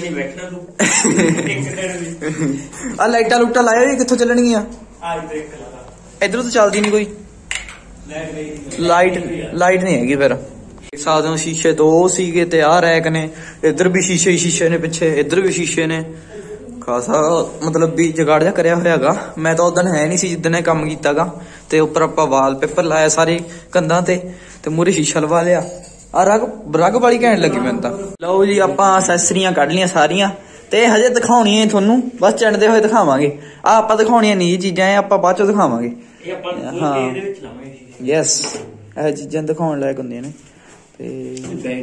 A: ਆ ਲਾਈਟਾਂ ਲੂਟਾਂ ਲਾਇਆ ਜੀ, ਕਿੱਥੋਂ ਚੱਲਣਗੀਆਂ? ਇਧਰੋਂ ਤਾਂ ਚੱਲਦੀ ਨਹੀਂ ਕੋਈ ਲਾਈਟ। ਲਾਈਟ ਨਹੀਂ ਹੈਗੀ ਫਿਰ। ਸਕਦੇ ਹੋ ਸ਼ੀਸ਼ੇ ਦੋ ਸੀਗੇ ਤੇ ਆਹ ਰੈਕ ਨੇ, ਇੱਧਰ ਵੀ ਸ਼ੀਸ਼ੇ ਹੀ ਸ਼ੀਸ਼ੇ ਨੇ, ਪਿੱਛੇ ਇੱਧਰ ਵੀ ਸ਼ੀਸ਼ੇ ਨੇ। ਖਾਸਾ ਮਤਲਬ ਵੀ ਜਗਾੜ ਜਿਹਾ ਕਰਿਆ ਹੋਇਆਗਾ। ਮੈਂ ਤਾਂ ਉਦੋਂ ਹੈ ਨਹੀਂ ਸੀ ਜਿੱਦਣ ਇਹ ਕੰਮ ਕੀਤਾਗਾ। ਤੇ ਉੱਪਰ ਆਪਾਂ ਵਾਲ ਪੇਪਰ ਲਾਇਆ ਸਾਰੇ ਕੰਧਾਂ ਤੇ ਤੇ ਮੂਹਰੇ ਸ਼ੀਸ਼ਾ ਲਵਾ ਲਿਆ। ਆ ਰਗ ਰਗ ਵਾਲੀ ਘੈਂਟ ਲੱਗੀ ਮੈਨੂੰ ਤਾਂ। ਲਓ ਜੀ ਆਪਾਂ ਅਸੈਸਰੀਆਂ ਕੱਢ ਲੀਆਂ ਸਾਰੀਆਂ ਤੇ ਹਜੇ ਦਿਖਾਉਣੀਆਂ ਤੁਹਾਨੂੰ, ਬਸ ਚੜਦੇ ਹੋਏ ਦਿਖਾਵਾਂਗੇ। ਆ ਆਪਾਂ ਦਿਖਾਉਣੀਆਂ ਨਹੀਂ ਇਹ ਚੀਜ਼ਾਂ, ਇਹ ਆਪਾਂ ਬਾਅਦ ਚੋਂ ਦਿਖਾਵਾਂਗੇ। ਹਾਂ ਯੈਸ, ਇਹ ਚੀਜ਼ਾਂ ਦਿਖਾਉਣ ਲਾਇਕ ਹੁੰਦੀਆਂ ਨੇ ਤੇ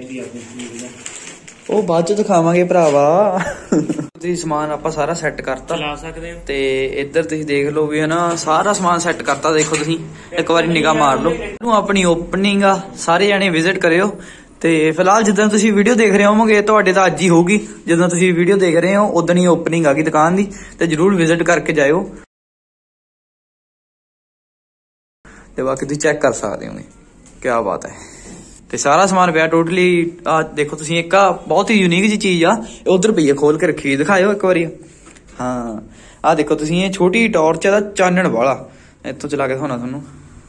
A: ਉਹ ਬਾਅਦ ਚ ਦਿਖਾਵਾਂਗੇ ਭਰਾਵਾ। ਤੁਸੀਂ ਸਮਾਨ ਆਪਾਂ ਸਾਰਾ ਸੈੱਟ ਕਰਤਾ
B: ਚਲਾ ਸਕਦੇ ਹੋ।
A: ਤੇ ਇੱਧਰ ਤੁਸੀਂ ਦੇਖ ਲਓ ਵੀ ਹਨਾ ਸਾਰਾ ਸਮਾਨ ਸੈੱਟ ਕਰਤਾ। ਦੇਖੋ ਤੁਸੀਂ ਇੱਕ ਵਾਰੀ ਨਿਗਾਹ ਮਾਰ ਲਓ। ਇਹਨੂੰ ਆਪਣੀ ਓਪਨਿੰਗ ਆ, ਸਾਰੇ ਜਾਣੇ ਵਿਜ਼ਿਟ ਕਰਿਓ। ਤੇ ਫਿਲਹਾਲ ਜਿੱਦਾਂ ਤੁਸੀਂ ਵੀਡੀਓ ਦੇਖ ਰਹੇ ਹੋਵੋਗੇ ਤੁਹਾਡੇ ਤਾਂ ਅੱਜ ਹੀ ਹੋਊਗੀ। ਜਦੋਂ ਤੁਸੀਂ ਵੀਡੀਓ ਦੇਖ ਰਹੇ ਹੋ ਉਦੋਂ ਹੀ ਓਪਨਿੰਗ ਆ ਗਈ ਦੁਕਾਨ ਦੀ ਤੇ ਜਰੂਰ ਵਿਜ਼ਿਟ ਕਰਕੇ ਜਾਇਓ। ਤੇ ਬਾਕੀ ਤੁਸੀਂ ਚੈੱਕ ਕਰ ਸਕਦੇ ਹੋਗੇ, ਕਿਆ ਬਾਤ ਹੈ। ਤੇ ਸਾਰਾ ਸਮਾਨ ਪਿਆ ਟੋਟਲੀ। ਆ ਦੇਖੋ ਤੁਸੀਂ, ਇੱਕ ਆ ਬਹੁਤ ਹੀ ਯੂਨੀਕ ਜੀ ਚੀਜ਼ ਆ, ਉਧਰ ਪਈ ਆ, ਖੋਲ ਕੇ ਰੱਖੀ, ਦਿਖਾਇਓ ਇੱਕ ਵਾਰੀ। ਹਾਂ ਆ ਦੇਖੋ ਤੁਸੀਂ, ਇਹ ਛੋਟੀ ਟਾਰਚ ਦਾ ਚਾਨਣ ਵਾਲਾ, ਇੱਥੋਂ ਚਲਾ ਕੇ ਦਿਖਾਉਣਾ ਤੁਹਾਨੂੰ।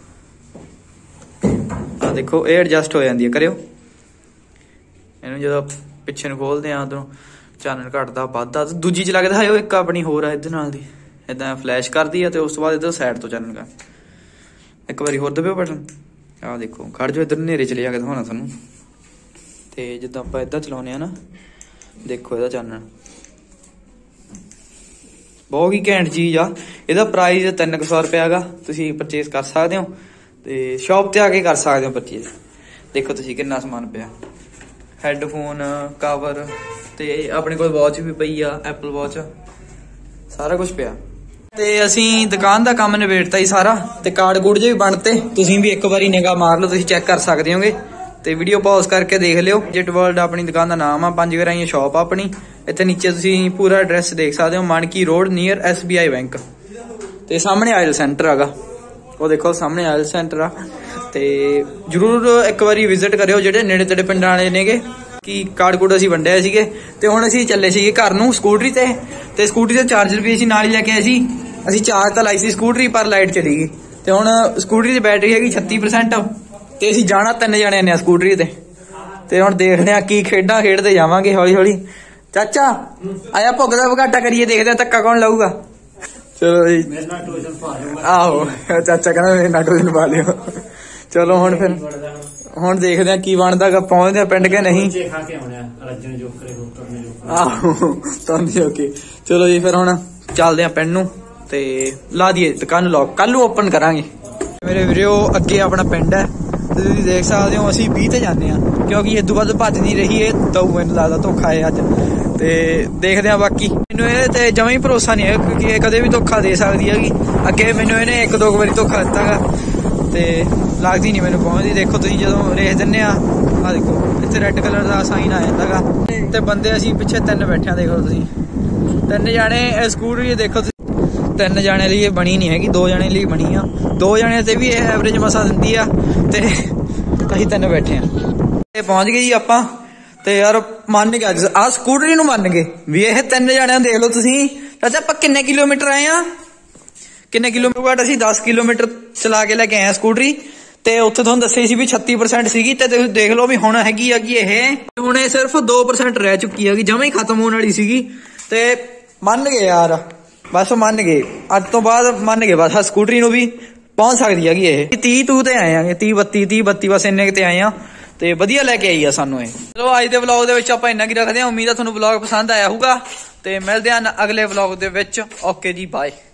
A: ਆ ਦੇਖੋ ਇਹ ਐਡਜਸਟ ਹੋ ਜਾਂਦੀ ਹੈ, ਕਰਿਓ ਇਹਨੂੰ। ਜਦੋਂ ਪਿੱਛੇ ਨੂੰ ਖੋਲਦੇ ਆ ਉਧਰੋਂ ਚਾਨਣ ਘਟਦਾ ਵੱਧਦਾ। ਤੇ ਦੂਜੀ ਚਲਾ ਕੇ ਦਿਖਾਇਓ, ਇੱਕ ਆਪਣੀ ਹੋਰ ਆ ਇਹਦੇ ਨਾਲ ਦੀ, ਇਦਾਂ ਫਲੈਸ਼ ਕਰਦੀ ਆ ਤੇ ਉਸ ਤੋਂ ਬਾਅਦ ਇਧਰ ਸਾਈਡ ਤੋਂ ਚਾਨਣ ਕਰ। ਇੱਕ ਵਾਰੀ ਹੋਰ ਦਬਿਓ ਬਟਨ, ਆਹ ਦੇਖੋ ਖੜ ਜਾਓ, ਇਧਰ ਹਨੇਰੇ ਚ ਲਿਆ ਕੇ ਦਿਖਾਉਣਾ ਤੁਹਾਨੂੰ। ਤੇ ਜਿੱਦਾਂ ਆਪਾਂ ਏਦਾਂ ਚਲਾਉਂਦੇ ਆ ਨਾ, ਦੇਖੋ ਇਹਦਾ ਚਾਨਣ ਬਹੁਤ ਹੀ ਘੈਂਟ ਚੀਜ਼ ਆ। ਇਹਦਾ ਪ੍ਰਾਈਸ ਤਿੰਨ ਕੁ ਸੌ ਰੁਪਇਆ ਹੈਗਾ, ਤੁਸੀਂ ਪਰਚੇਸ ਕਰ ਸਕਦੇ ਹੋ ਤੇ ਸ਼ਾਪ ਤੇ ਆ ਕੇ ਕਰ ਸਕਦੇ ਹੋ ਪਰਚੇਸ। ਦੇਖੋ ਤੁਸੀਂ ਕਿੰਨਾ ਸਮਾਨ ਪਿਆ, ਹੈਡਫੋਨ, ਕਵਰ ਤੇ ਆਪਣੇ ਕੋਲ ਵਾਚ ਵੀ ਪਈ ਆ, ਐਪਲ ਵਾਚ, ਸਾਰਾ ਕੁਝ ਪਿਆ। ਤੇ ਅਸੀਂ ਦੁਕਾਨ ਦਾ ਕੰਮ ਨਿਬੇੜਤਾ ਹੀ ਸਾਰਾ, ਤੇ ਕਾਰਡ ਕੂਡ ਜੇ ਵੀ ਬਣਤੇ, ਤੁਸੀਂ ਵੀ ਇੱਕ ਵਾਰੀ ਨਿਗਾਹ ਮਾਰ ਲਓ, ਤੁਸੀਂ ਚੈੱਕ ਕਰ ਸਕਦੇ ਹੋਗੇ। ਤੇ ਵੀਡੀਓ ਪੌਜ਼ ਕਰਕੇ ਦੇਖ ਲਿਓ। ਜਿਟ ਵਰਲਡ ਆਪਣੀ ਦੁਕਾਨ ਦਾ ਨਾਮ ਆ, ਪੰਜ ਗਰਾਈਆਂ ਸ਼ਾਪ ਆਪਣੀ। ਇੱਥੇ ਨੀਚੇ ਤੁਸੀਂ ਪੂਰਾ ਐਡਰੈਸ ਦੇਖ ਸਕਦੇ ਹੋ, Manki road near S B I bank. ਤੇ ਸਾਹਮਣੇ ਆਇਲ ਸੈਂਟਰ ਹੈਗਾ, ਉਹ ਦੇਖੋ ਸਾਹਮਣੇ ਆਇਲ ਸੈਂਟਰ ਆ। ਤੇ ਜਰੂਰ ਇੱਕ ਵਾਰੀ ਵਿਜ਼ਿਟ ਕਰਿਓ ਜਿਹੜੇ ਨੇੜੇ ਤੇੜੇ ਪਿੰਡਾਂ ਵਾਲੇ ਨੇਗੇ। ਕਿ ਕਾਰਡ ਕੋਡ ਅਸੀਂ ਵੰਡਿਆ ਸੀਗੇ ਤੇ ਹੁਣ ਅਸੀਂ ਚੱਲੇ ਸੀਗੇ ਘਰ ਨੂੰ ਸਕੂਟਰੀ ਤੇ ਤੇ ਸਕੂਟਰੀ ਦਾ ਚਾਰਜਰ ਵੀ ਅਸੀਂ ਨਾਲ ਹੀ ਲੈ ਕੇ ਆਏ ਸੀ। ਅਸੀਂ ਚਾਰਜ ਤਾਂ ਲਾਈ ਸੀ ਸਕੂਟਰੀ, ਪਰ ਲਾਈਟ ਚਲੀ ਗਈ ਤੇ ਹੁਣ ਸਕੂਟਰੀ ਦੀ ਬੈਟਰੀ ਹੈਗੀ ਛੱਤੀ ਪਰਸੈਂਟ ਤੇ ਅਸੀਂ ਜਾਣਾ ਤਿੰਨ ਜਣੇ ਨੇ ਸਕੂਟਰੀ ਤੇ। ਤੇ ਹੁਣ ਦੇਖਦੇ ਆ ਕੀ ਖੇਡਾਂ ਖੇਡਦੇ ਜਾਵਾਂਗੇ ਹੌਲੀ ਹੌਲੀ। ਚਾਚਾ ਆਇਆ ਭੁੱਗ ਦਾ ਭਗਾਟਾ ਕਰੀਏ, ਦੇਖਦੇ ਆ ਧੱਕਾ ਕੌਣ ਲਾਊਗਾ। ਚਲੋ ਜੀ, ਆਹੋ ਚਾਚਾ ਕਹਿੰਦਾ ਮੇਰੇ ਨਾਲ ਟਿਊਸ਼ਨ ਪਾ ਲਿਓ। ਚਲੋ ਹੁਣ ਫਿਰ ਹੁਣ ਦੇਖਦੇ ਆ ਕੀ ਬਣਦਾ, ਪਹੁੰਚਦੇ ਆ ਪਿੰਡ ਕੇ ਨਹੀਂ। ਆਹੋ ਤੁਹਾਨੂੰ ਓਕੇ। ਚਲੋ ਜੀ ਫਿਰ ਹੁਣ ਚੱਲਦੇ ਆ ਪਿੰਡ ਨੂੰ ਤੇ ਲਾ ਦਈਏ ਦੁਕਾਨ ਨੂੰ ਲੋਕ, ਕੱਲ ਨੂੰ ਓਪਨ ਕਰਾਂਗੇ। ਮੇਰੇ ਵੀਰੋ ਅੱਗੇ ਆਪਣਾ ਪਿੰਡ ਹੈ ਤੇ ਤੁਸੀਂ ਦੇਖ ਸਕਦੇ ਹੋ ਅਸੀਂ ਵੀਹ ਤੇ ਜਾਂਦੇ ਆ, ਕਿਉਂਕਿ ਇਦੋਂ ਵੱਧ ਭੱਜ ਨਹੀਂ ਰਹੀ ਇਹ ਦਊ, ਮੈਨੂੰ ਲੱਗਦਾ ਧੋਖਾ ਹੈ ਅੱਜ। ਤੇ ਦੇਖਦੇ ਆ, ਬਾਕੀ ਮੈਨੂੰ ਇਹਦੇ ਤੇ ਜਮਾਂ ਹੀ ਭਰੋਸਾ ਨਹੀਂ ਹੈ ਕਿਉਂਕਿ ਇਹ ਕਦੇ ਵੀ ਧੋਖਾ ਦੇ ਸਕਦੀ ਹੈਗੀ। ਅੱਗੇ ਮੈਨੂੰ ਇਹਨੇ ਇੱਕ ਦੋ ਵਾਰੀ ਧੋਖਾ ਦਿੱਤਾ ਗਾ ਤੇ ਲੱਗਦੀ ਨਹੀਂ ਮੈਨੂੰ ਪਹੁੰਚਦੀ। ਦੇਖੋ ਤੁਸੀਂ ਜਦੋਂ ਰੇਸ ਦਿੰਦੇ ਆ, ਆਹ ਦੇਖੋ ਇੱਥੇ ਰੈੱਡ ਕਲਰ ਦਾ ਸਾਈਨ ਆ ਜਾਂਦਾ ਗਾ ਤੇ ਬੰਦੇ ਅਸੀਂ ਪਿੱਛੇ ਤਿੰਨ ਬੈਠੇ ਆ। ਦੇਖੋ ਤੁਸੀਂ ਤਿੰਨ ਜਾਣੇ ਸਕੂਟਰੀ, ਦੇਖੋ ਤਿੰਨ ਜਾਣੇ ਲਈ ਇਹ ਬਣੀ ਨਹੀਂ ਹੈਗੀ, ਦੋ ਜਾਣੇ ਲਈ ਬਣੀ ਆ। ਦੋ ਜਾਣੇ ਤੇ ਵੀ ਇਹ ਐਵਰੇਜ ਮਸਾ ਦਿੰਦੀ ਆ ਤੇ ਅਸੀਂ ਤਿੰਨ ਬੈਠੇ ਆ। ਤੇ ਪਹੁੰਚ ਗਏ ਜੀ ਆਪਾਂ। ਤੇ ਯਾਰ ਮੰਨ ਗਏ ਅੱਜ ਆਹ ਸਕੂਟਰੀ ਨੂੰ ਮੰਨ ਗਏ ਵੀ ਇਹ ਤਿੰਨ ਜਾਣਿਆਂ ਦੇਖ ਲਓ ਤੁਸੀਂ। ਚਾਚਾ ਆਪਾਂ ਕਿੰਨੇ ਕਿਲੋਮੀਟਰ ਆਏ ਆ, ਕਿੰਨੇ ਕਿਲੋਮੀਟਰ? ਅਸੀਂ ਦਸ ਕਿਲੋਮੀਟਰ ਚਲਾ ਕੇ ਲੈ ਕੇ ਆਏ ਆ ਸਕੂਟਰੀ ਤੇ ਉੱਥੇ ਤੁਹਾਨੂੰ ਦੱਸਿਆ ਸੀ ਵੀ ਛੱਤੀ ਪਰਸੈਂਟ ਸੀਗੀ ਤੇ ਤੁਸੀਂ ਦੇਖ ਲਓ ਵੀ ਹੁਣ ਹੈਗੀ ਹੈਗੀ ਇਹ ਹੁਣ ਇਹ ਸਿਰਫ ਦੋ ਪਰਸੈਂਟ ਰਹਿ ਚੁੱਕੀ ਹੈਗੀ, ਜਮਾਂ ਹੀ ਖਤਮ ਹੋਣ ਵਾਲੀ ਸੀਗੀ। ਤੇ ਮੰਨ ਗਏ ਯਾਰ, ਬਸ ਮੰਨ ਗਏ ਅੱਜ ਤੋਂ ਬਾਅਦ ਮੰਨ ਗਏ ਬਸ। ਸਕੂਟਰੀ ਨੂੰ ਵੀ ਪਹੁੰਚ ਸਕਦੀ ਹੈਗੀ ਇਹ। ਤੀਹ ਤੂ ਤੇ ਆਏ ਆ, ਤੀਹ ਬੱਤੀ ਤੀਹ ਬੱਤੀ ਬਸ ਇੰਨੇ ਕਿਤੇ ਆਏ ਆ ਤੇ ਵਧੀਆ ਲੈ ਕੇ ਆਈ ਆ ਸਾਨੂੰ ਇਹ। ਚਲੋ ਅੱਜ ਦੇ ਵਲੌਗ ਦੇ ਵਿੱਚ ਆਪਾਂ ਇੰਨਾ ਕੀ ਰੱਖਦੇ ਹਾਂ। ਉਮੀਦ ਆ ਤੁਹਾਨੂੰ ਵਲੌਗ ਪਸੰਦ ਆਇਆ ਹੋਊਗਾ ਤੇ ਮਿਲਦੇ ਆ ਅਗਲੇ ਵਲੌਗ ਦੇ ਵਿੱਚ। ਓਕੇ ਜੀ, ਬਾਏ।